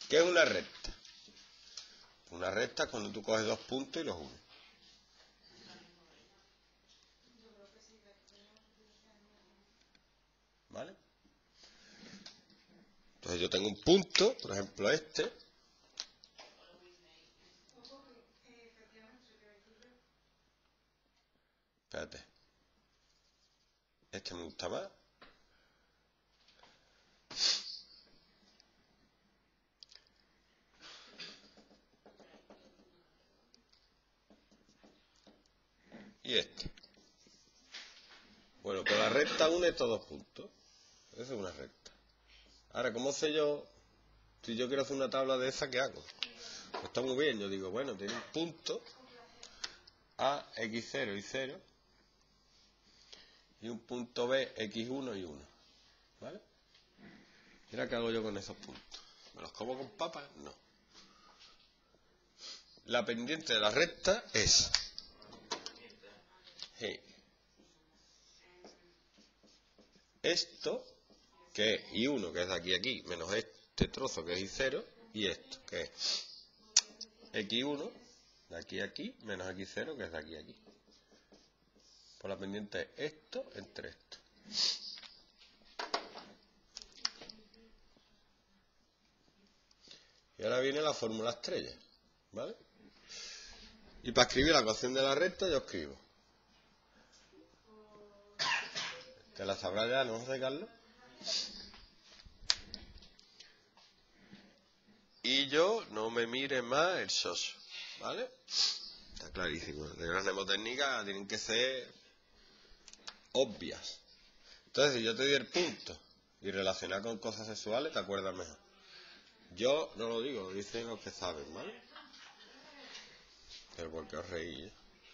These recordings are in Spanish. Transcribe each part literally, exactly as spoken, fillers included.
¿Qué es una recta? Una recta es cuando tú coges dos puntos y los unes. ¿Vale? Entonces yo tengo un punto, por ejemplo este. Espérate. Este me gusta más. Y este. Bueno, pues la recta une estos dos puntos. Eso es una recta. Ahora, ¿cómo sé yo si yo quiero hacer una tabla de esa, qué hago? Pues está muy bien, yo digo, bueno, tiene un punto A, equis cero y cero, y un punto B, equis uno y uno. ¿Vale? Mira qué hago yo con esos puntos. ¿Me los como con papas? No. La pendiente de la recta es sí, esto, que es i uno, que es de aquí a aquí, menos este trozo, que es i cero, y esto, que es equis uno, de aquí a aquí, menos equis cero, que es de aquí a aquí. Pues la pendiente es esto entre esto. Y ahora viene la fórmula estrella, ¿vale? Y para escribir la ecuación de la recta yo escribo. ¿Te la sabrás ya, no, José Carlos? Y yo no me mire más el soso, ¿vale? Está clarísimo. Las mnemotécnicas tienen que ser obvias. Entonces, si yo te doy el punto y relacionar con cosas sexuales, te acuerdas mejor. Yo no lo digo, lo dicen los que saben, ¿vale? Pero ¿por qué os reís?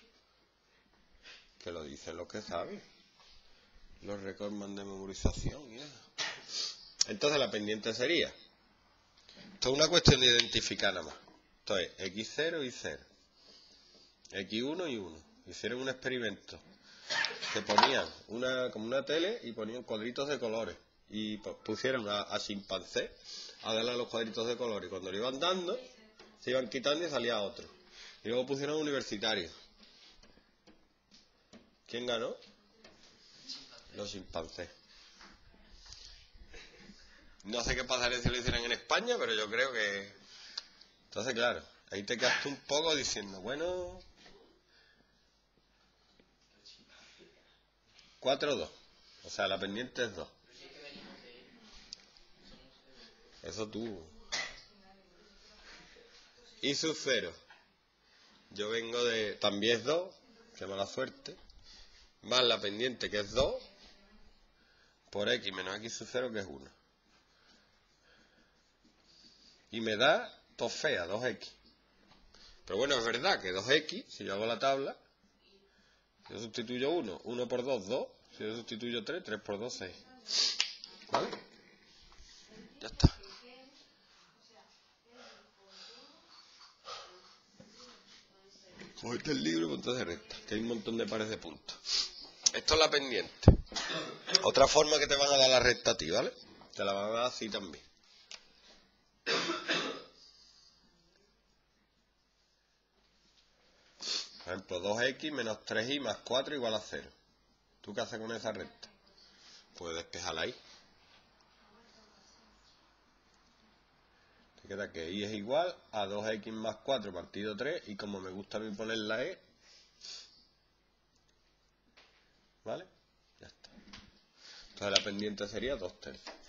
Que lo dicen los que saben. Los recorman de memorización y eso. Entonces la pendiente sería, esto es una cuestión de identificar nada más. Esto es equis cero y cero, equis uno y uno. Hicieron un experimento que ponían una, como una tele y ponían cuadritos de colores y pusieron a, a chimpancé a darle a los cuadritos de colores y cuando lo iban dando se iban quitando y salía otro. Y luego pusieron a universitarios. ¿Quién ganó? Los chimpancés. No sé qué pasaría si lo hicieran en España, pero yo creo que... Entonces, claro, ahí te quedaste un poco diciendo, bueno... cuatro dos. O sea, la pendiente es dos. Eso tú. Y sub cero. Yo vengo de... También es dos. Qué mala suerte. Más la pendiente que es dos. Por x menos x sub cero que es uno. Y me da dos fea, dos equis. Pero bueno, es verdad que dos equis, si yo hago la tabla, si yo sustituyo uno, uno por dos, dos. Si yo sustituyo tres, tres por dos, seis. ¿Vale? Ya está. Cogete el libro y ponte de recta, que hay un montón de pares de puntos. Esto es la pendiente. Otra forma que te van a dar la recta a ti, ¿vale? Te la van a dar así también. Por ejemplo, dos equis menos tres y más cuatro igual a cero. ¿Tú qué haces con esa recta? Puedes despejarla ahí. Te queda que y es igual a dos equis más cuatro partido tres y como me gusta a mí poner la e, ¿vale? Ya está. Entonces la pendiente sería dos tercios.